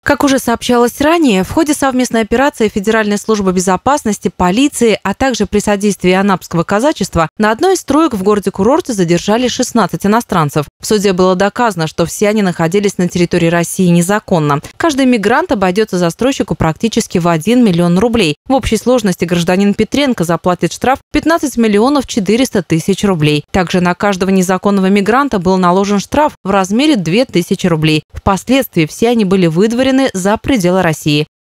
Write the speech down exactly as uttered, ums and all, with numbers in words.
Как уже сообщалось ранее, в ходе совместной операции Федеральной службы безопасности, полиции, а также при содействии Анапского казачества на одной из строек в городе-курорте задержали шестнадцать иностранцев. В суде было доказано, что все они находились на территории России незаконно. Каждый мигрант обойдется застройщику практически в один миллион рублей. В общей сложности гражданин Петренко заплатит штраф пятнадцать миллионов четыреста тысяч рублей. Также на каждого незаконного мигранта был наложен штраф в размере две тысячи рублей. Впоследствии все они были выдворены за пределы России.